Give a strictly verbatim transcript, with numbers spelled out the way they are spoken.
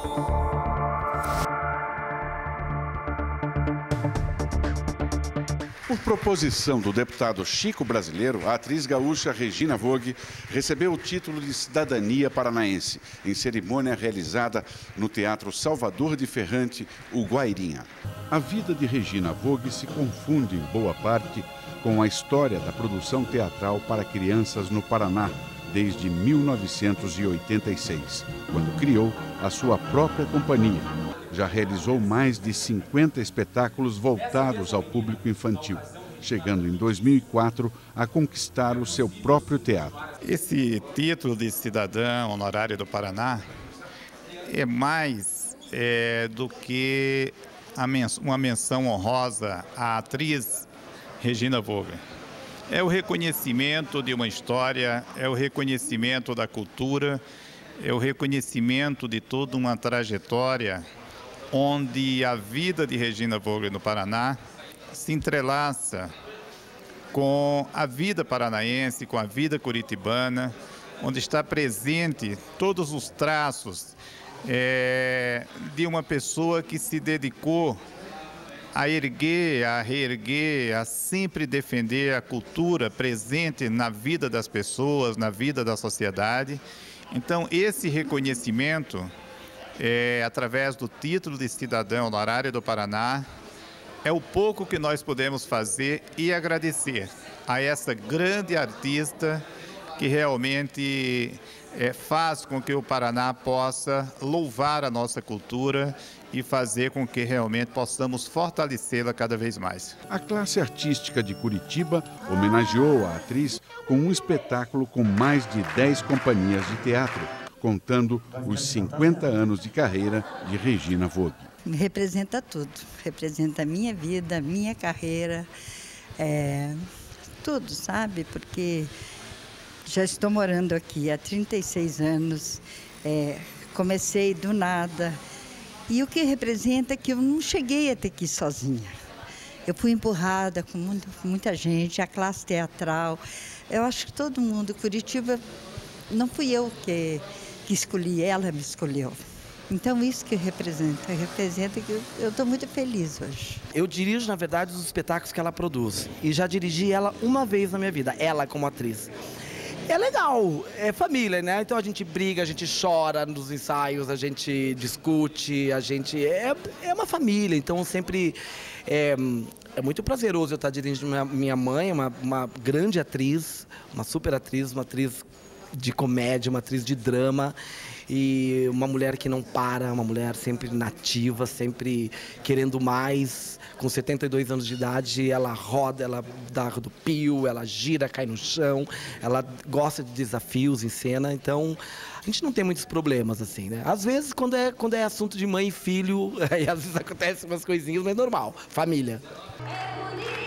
Por proposição do deputado Chico Brasileiro, a atriz gaúcha Regina Vogue recebeu o título de cidadania paranaense em cerimônia realizada no Teatro Salvador de Ferrante, o Guairinha. A vida de Regina Vogue se confunde em boa parte com a história da produção teatral para crianças no Paraná, desde mil novecentos e oitenta e seis, quando criou a sua própria companhia. Já realizou mais de cinquenta espetáculos voltados ao público infantil, chegando em dois mil e quatro a conquistar o seu próprio teatro. Esse título de cidadão honorário do Paraná é mais é, do que a mens- uma menção honrosa à atriz Regina Vogue. É o reconhecimento de uma história, é o reconhecimento da cultura, é o reconhecimento de toda uma trajetória onde a vida de Regina Vogue no Paraná se entrelaça com a vida paranaense, com a vida curitibana, onde está presente todos os traços é, de uma pessoa que se dedicou a erguer, a reerguer, a sempre defender a cultura presente na vida das pessoas, na vida da sociedade. Então, esse reconhecimento, é, através do título de cidadão honorário do Paraná, é o pouco que nós podemos fazer e agradecer a essa grande artista que realmente é, faz com que o Paraná possa louvar a nossa cultura e fazer com que realmente possamos fortalecê-la cada vez mais. A classe artística de Curitiba homenageou a atriz com um espetáculo com mais de dez companhias de teatro, contando os cinquenta anos de carreira de Regina Vogue. Representa tudo, representa a minha vida, a minha carreira, é, tudo, sabe? Porque já estou morando aqui há trinta e seis anos, é, comecei do nada. E o que representa é que eu não cheguei até aqui sozinha. Eu fui empurrada com muita, muita gente, a classe teatral. Eu acho que todo mundo, Curitiba, não fui eu que, que escolhi, ela me escolheu. Então isso que representa, representa que eu estou muito feliz hoje. Eu dirijo, na verdade, os espetáculos que ela produz. E já dirigi ela uma vez na minha vida, ela como atriz. É legal, é família, né? Então a gente briga, a gente chora nos ensaios, a gente discute, a gente... É, é uma família, então sempre... É, é muito prazeroso eu estar dirigindo minha, minha mãe, uma, uma grande atriz, uma super atriz, uma atriz de comédia, uma atriz de drama. E uma mulher que não para, uma mulher sempre nativa, sempre querendo mais. Com setenta e dois anos de idade, ela roda, ela dá do pio, ela gira, cai no chão. Ela gosta de desafios em cena, então a gente não tem muitos problemas assim, né? Às vezes, quando é, quando é assunto de mãe e filho, aí às vezes acontecem umas coisinhas, mas é normal, família. É bonito.